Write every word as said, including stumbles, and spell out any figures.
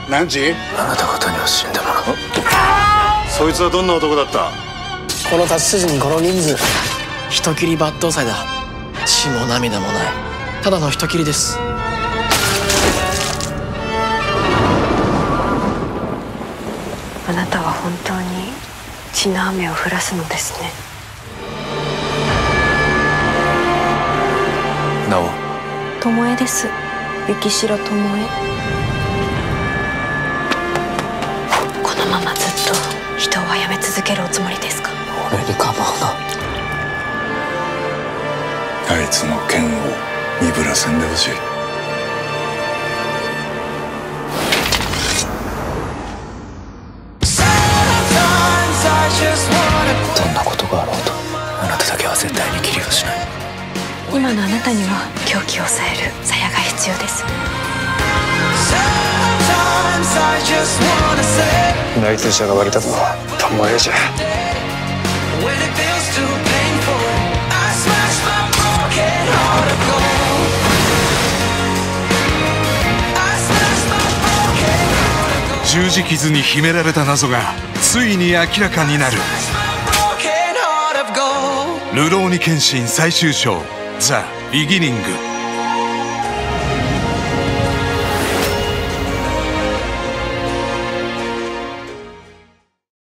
何時？ あなた方には死んでもらう。 そいつはどんな男だった？ この太刀筋にこの人数、人斬り抜刀斎だ。血も涙もない、ただの人斬りです。 あなたは本当に血の雨を降らすのですね。 なお巴です。雪城巴。このままずっと人を殺め続けるおつもりですか？ 俺に構うな。 あいつの剣を鈍らせんでほしい。 どんなことがあろうとあなただけは絶対に切りはしない。 今のあなたには狂気を抑える鞘が必要です。 内通者が割り立つのは巴じゃ。 十字傷に秘められた謎がついに明らかになる。ルローニケンシン最終章ザ・ビギニング。